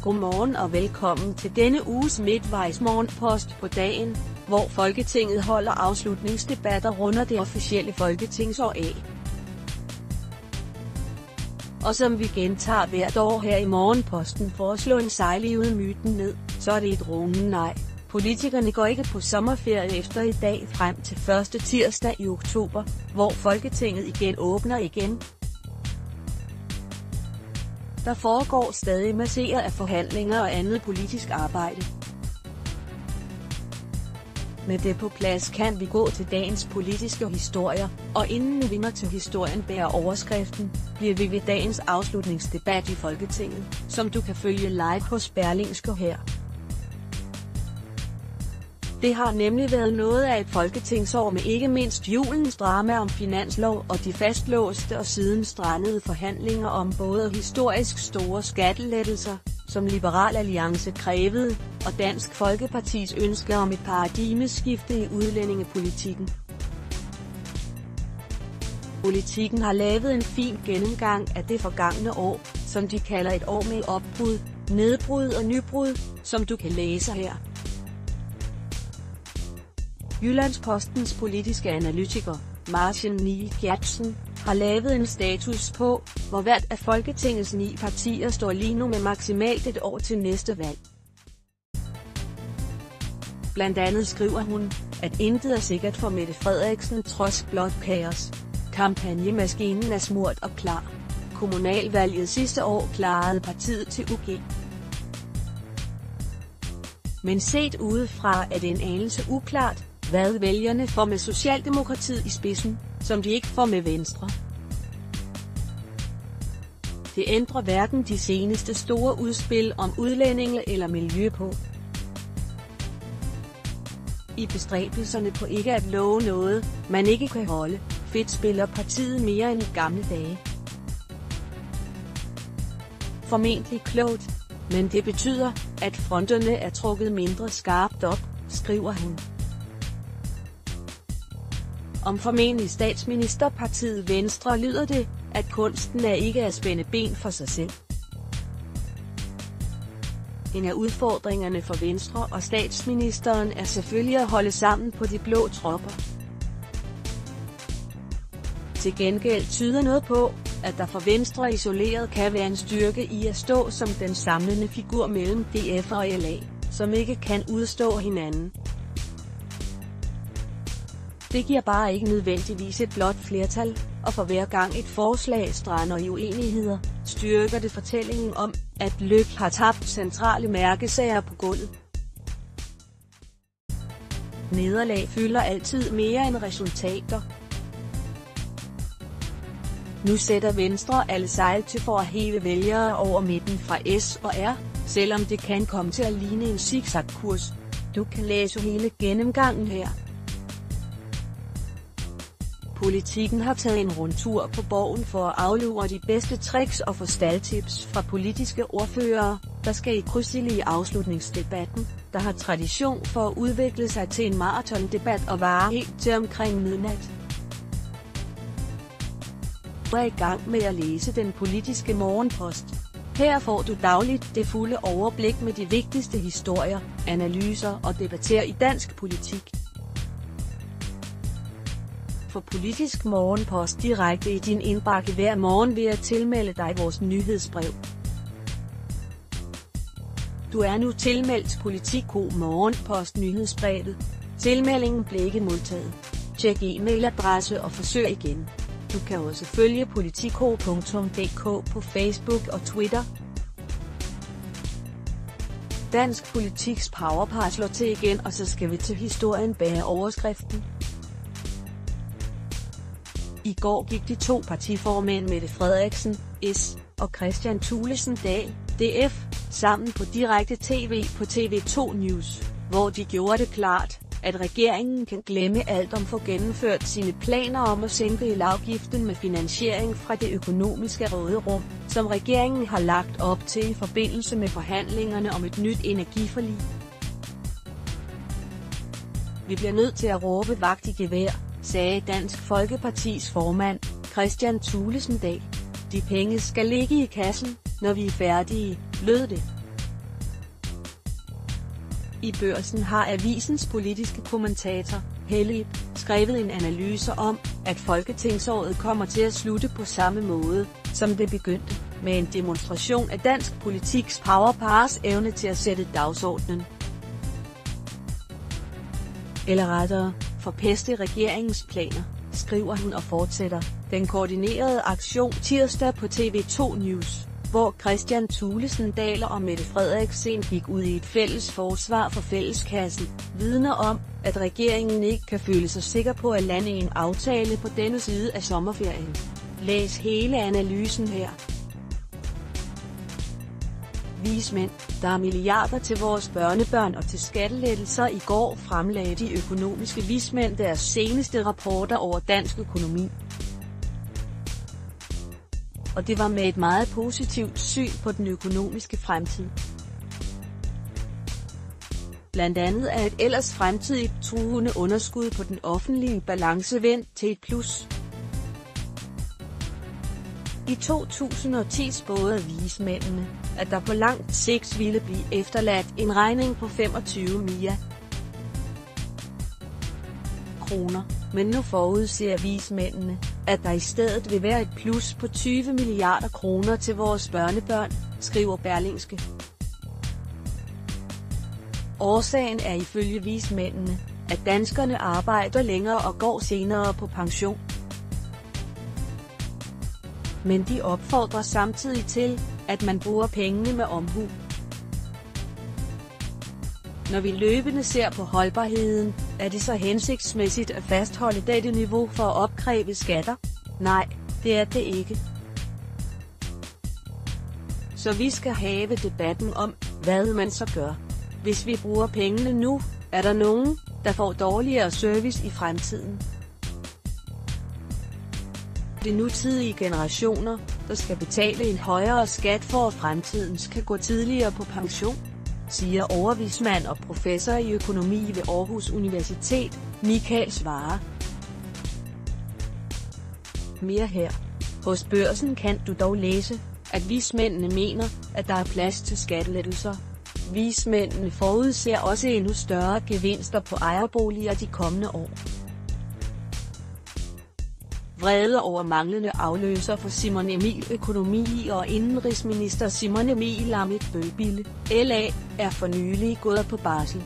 Godmorgen og velkommen til denne uges Midtvejs Morgenpost på dagen, hvor Folketinget holder afslutningsdebatter runder det officielle folketingsår af. Og som vi gentager hvert år her i Morgenposten for at slå en sejlivet myten ned, så er det et rungende nej. Politikerne går ikke på sommerferie efter i dag frem til første tirsdag i oktober, hvor Folketinget igen åbner igen. Der foregår stadig masser af forhandlinger og andet politisk arbejde. Med det på plads kan vi gå til dagens politiske historier, og inden vi når til historien bærer overskriften, bliver vi ved dagens afslutningsdebat i Folketinget, som du kan følge live hos Berlingske her. Det har nemlig været noget af et folketingsår med ikke mindst julens drama om finanslov og de fastlåste og siden strandede forhandlinger om både historisk store skattelettelser, som Liberal Alliance krævede, og Dansk Folkepartis ønske om et paradigmeskifte i udlændingepolitikken. Politikken har lavet en fin gennemgang af det forgangne år, som de kalder et år med opbrud, nedbrud og nybrud, som du kan læse her. Jyllandspostens politiske analytiker, Martin Niel Gjertsen, har lavet en status på, hvor hvert af Folketingets 9 partier står lige nu med maksimalt et år til næste valg. Blandt andet skriver hun, at intet er sikkert for Mette Frederiksen trods blot kaos. Kampagnemaskinen er smurt og klar. Kommunalvalget sidste år klarede partiet til UG. Men set udefra er det en anelse uklart, hvad vælgerne får med Socialdemokratiet i spidsen, som de ikke får med Venstre. Det ændrer hverken de seneste store udspil om udlændinge eller miljø på. I bestræbelserne på ikke at love noget, man ikke kan holde, fedt spiller partiet mere end i gamle dage. Formentlig klogt, men det betyder, at fronterne er trukket mindre skarpt op, skriver hun. Om formentlig statsministerpartiet Venstre lyder det, at kunsten er ikke at spænde ben for sig selv. En af udfordringerne for Venstre og statsministeren er selvfølgelig at holde sammen på de blå tropper. Til gengæld tyder noget på, at der for Venstre isoleret kan være en styrke i at stå som den samlende figur mellem DF og LA, som ikke kan udstå hinanden. Det giver bare ikke nødvendigvis et blot flertal, og for hver gang et forslag strander i uenigheder, styrker det fortællingen om, at Løk har tabt centrale mærkesager på gulvet. Nederlag fylder altid mere end resultater. Nu sætter Venstre alle sejl til for at hæve vælgere over midten fra S og R, selvom det kan komme til at ligne en zigzag-kurs. Du kan læse hele gennemgangen her. Politikken har taget en rundtur på Borgen for at aflure de bedste tricks og få staldtips fra politiske ordførere, der skal i krydsild i afslutningsdebatten, der har tradition for at udvikle sig til en maratondebat og vare helt til omkring midnat. Du er i gang med at læse den politiske morgenpost. Her får du dagligt det fulde overblik med de vigtigste historier, analyser og debatter i dansk politik. Få politisk morgenpost direkte i din indbakke hver morgen ved at tilmelde dig vores nyhedsbrev. Du er nu tilmeldt Politico Morgenpost nyhedsbrevet. Tilmeldingen blev ikke modtaget. Tjek e-mailadresse og forsøg igen. Du kan også følge politico.dk på Facebook og Twitter. Dansk politiks powerpar slår til igen, og så skal vi til historien bære overskriften. I går gik de 2 partiformænd Mette Frederiksen, S, og Kristian Thulesen Dahl, DF, sammen på direkte tv på TV2 News, hvor de gjorde det klart, at regeringen kan glemme alt om få gennemført sine planer om at sænke elafgiften med finansiering fra det økonomiske råderum, som regeringen har lagt op til i forbindelse med forhandlingerne om et nyt energiforlig. Vi bliver nødt til at råbe vagt i gevær, sagde Dansk Folkepartis formand, Kristian Thulesen Dahl. De penge skal ligge i kassen, når vi er færdige, lød det. I Børsen har avisens politiske kommentator, Helle Ib, skrevet en analyse om, at folketingsåret kommer til at slutte på samme måde, som det begyndte, med en demonstration af dansk politiks powerpars evne til at sætte dagsordenen. Eller rettere, forpeste regeringens planer, skriver hun og fortsætter. Den koordinerede aktion tirsdag på TV2 News, hvor Kristian Thulesen Dahl og Mette Frederiksen gik ud i et fælles forsvar for fælleskassen, vidner om, at regeringen ikke kan føle sig sikker på at lande en aftale på denne side af sommerferien. Læs hele analysen her. Vismænd, der er milliarder til vores børnebørn og til skattelettelser. I går fremlagde de økonomiske vismænd deres seneste rapporter over dansk økonomi. Og det var med et meget positivt syn på den økonomiske fremtid. Blandt andet er et ellers fremtidigt truende underskud på den offentlige balance vendt til et plus. I 2010 spåede vismændene, at der på langt sigt ville blive efterladt en regning på 25 milliarder kroner, men nu forudser vismændene, at der i stedet vil være et plus på 20 milliarder kroner til vores børnebørn, skriver Berlingske. Årsagen er ifølge vismændene, at danskerne arbejder længere og går senere på pension. Men de opfordrer samtidig til, at man bruger pengene med omhu. Når vi løbende ser på holdbarheden, er det så hensigtsmæssigt at fastholde dette niveau for at opkræve skatter? Nej, det er det ikke. Så vi skal have debatten om, hvad man så gør. Hvis vi bruger pengene nu, er der nogen, der får dårligere service i fremtiden. De nutidige generationer, der skal betale en højere skat for at fremtiden skal gå tidligere på pension, siger overvismand og professor i økonomi ved Aarhus Universitet, Michael Svarer. Mere her. Hos Børsen kan du dog læse, at vismændene mener, at der er plads til skattelettelser. Vismændene forudser også endnu større gevinster på ejerboliger de kommende år. Vrede over manglende afløser for Simon Emil Økonomi- og indenrigsminister Simon Emil Ammitzbøll-Bille, LA, er for nylig gået på barsel.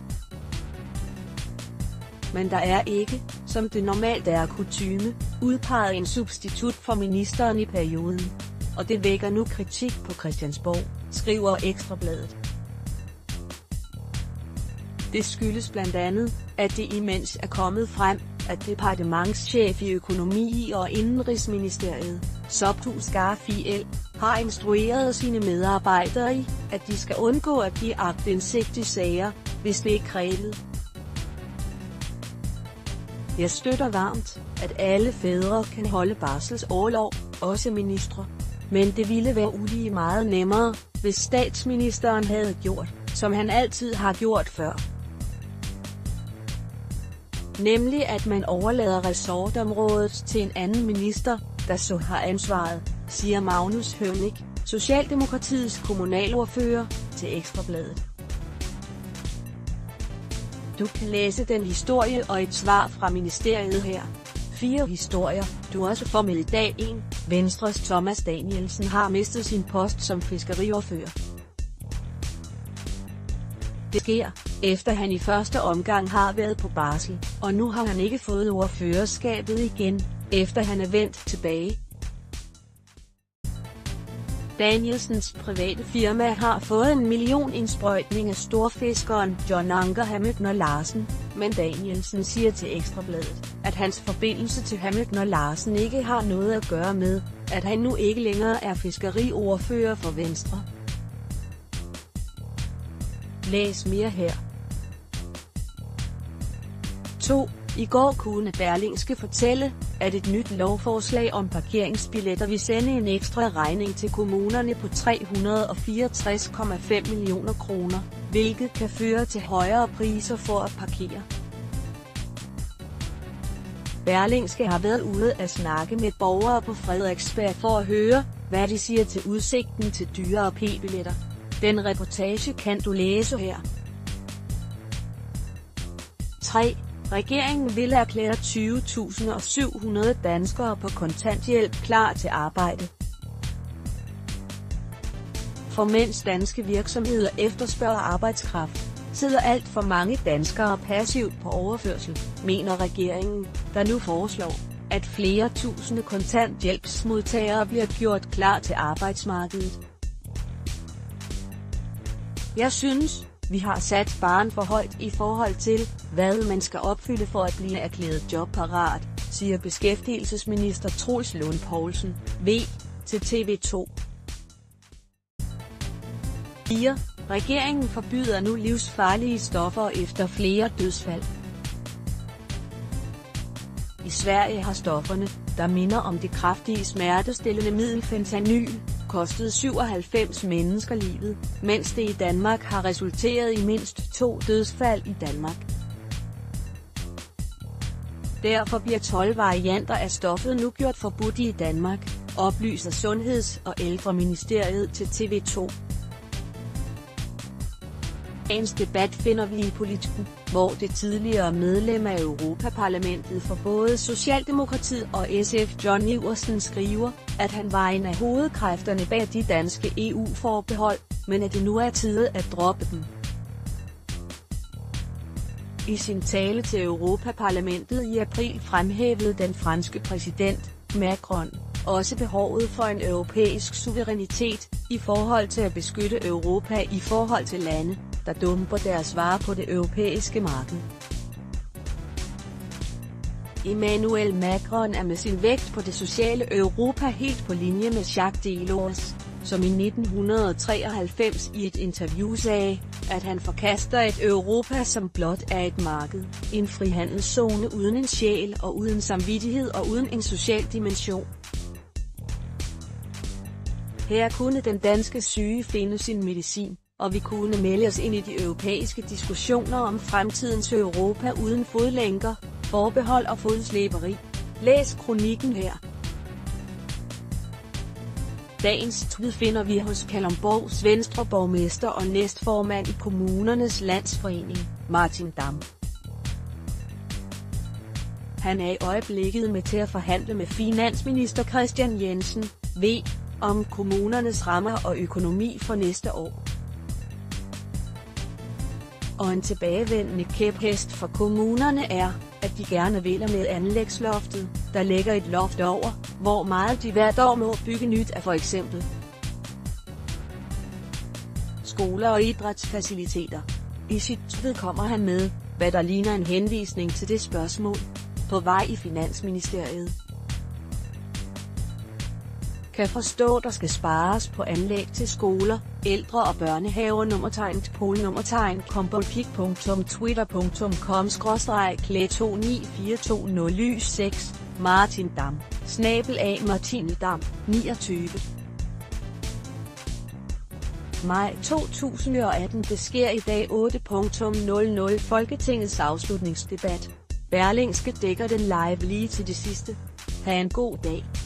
Men der er ikke, som det normalt er kutyme, udpeget en substitut for ministeren i perioden. Og det vækker nu kritik på Christiansborg, skriver Ekstra Bladet. Det skyldes blandt andet, at det imens er kommet frem, at departementschef i økonomi- og indenrigsministeriet, Sobtu Skarfiel, har instrueret sine medarbejdere i, at de skal undgå at give aktindsigt i sager, hvis det er krævet. Jeg støtter varmt, at alle fædre kan holde barselsorlov, også ministre. Men det ville være ulige meget nemmere, hvis statsministeren havde gjort, som han altid har gjort før. Nemlig at man overlader ressortområdet til en anden minister, der så har ansvaret, siger Magnus Heunicke, Socialdemokratiets kommunalordfører, til Ekstra Bladet. Du kan læse den historie og et svar fra ministeriet her. 4 historier, du også får med i dag. 1. Venstres Thomas Danielsen har mistet sin post som fiskeriordfører. Det sker, efter han i første omgang har været på barsel, og nu har han ikke fået ordførerskabet igen, efter han er vendt tilbage. Danielsens private firma har fået 1 millionindsprøjtning af storfiskeren John Anker Hamilton Larsen, men Danielsen siger til Ekstra Bladet, at hans forbindelse til Hamilton Larsen ikke har noget at gøre med, at han nu ikke længere er fiskeriordfører for Venstre. Læs mere her. 2. I går kunne Berlingske fortælle, at et nyt lovforslag om parkeringsbilletter vil sende en ekstra regning til kommunerne på 364,5 millioner kroner, hvilket kan føre til højere priser for at parkere. Berlingske har været ude at snakke med borgere på Frederiksberg for at høre, hvad de siger til udsigten til dyrere p-billetter. Den reportage kan du læse her. 3. Regeringen vil erklære 20.700 danskere på kontanthjælp klar til arbejde. For mens danske virksomheder efterspørger arbejdskraft, sidder alt for mange danskere passivt på overførsel, mener regeringen, der nu foreslår, at flere tusinde kontanthjælpsmodtagere bliver gjort klar til arbejdsmarkedet. Jeg synes, vi har sat barren for højt i forhold til, hvad man skal opfylde for at blive erklæret jobparat, siger beskæftigelsesminister Troels Lund Poulsen, V, til TV2. 4. Regeringen forbyder nu livsfarlige stoffer efter flere dødsfald. I Sverige har stofferne, der minder om det kraftige smertestillende middel fentanyl, kostet 97 mennesker livet, mens det i Danmark har resulteret i mindst 2 dødsfald i Danmark. Derfor bliver 12 varianter af stoffet nu gjort forbudt i Danmark, oplyser Sundheds- og Ældreministeriet til TV2. Dagens debat finder vi i Politiken, hvor det tidligere medlem af Europaparlamentet for både Socialdemokratiet og SF John Iversen skriver, at han var en af hovedkræfterne bag de danske EU-forbehold, men at det nu er tid at droppe dem. I sin tale til Europaparlamentet i april fremhævede den franske præsident, Macron, også behovet for en europæisk suverænitet, i forhold til at beskytte Europa i forhold til lande, der dumper deres varer på det europæiske marked. Emmanuel Macron er med sin vægt på det sociale Europa helt på linje med Jacques Delors, som i 1993 i et interview sagde, at han forkaster et Europa som blot er et marked, en frihandelszone uden en sjæl og uden samvittighed og uden en social dimension. Her kunne den danske syge finde sin medicin, og vi kunne melde os ind i de europæiske diskussioner om fremtidens Europa uden fodlænker, forbehold og fodslæberi. Læs kronikken her. Dagens tweet finder vi hos Kalundborgs Venstreborgmester og næstformand i Kommunernes Landsforening, Martin Damm. Han er i øjeblikket med til at forhandle med finansminister Kristian Jensen, V, om kommunernes rammer og økonomi for næste år. Og en tilbagevendende kæphest for kommunerne er, at de gerne vil med anlægsloftet, der lægger et loft over, hvor meget de hvert år må bygge nyt af f.eks. skoler og idrætsfaciliteter. I sit tweet kommer han med, hvad der ligner en henvisning til det spørgsmål, på vej i Finansministeriet. Kan forstå, der skal spares på anlæg til skoler, ældre og børnehaver. polpolik.twitter.com/kle29420lys6, Martin Damm, @martinedam, 29. Maj 2018. Det sker i dag 8:00 Folketingets afslutningsdebat. Berlingske dækker den live lige til det sidste. Ha' en god dag.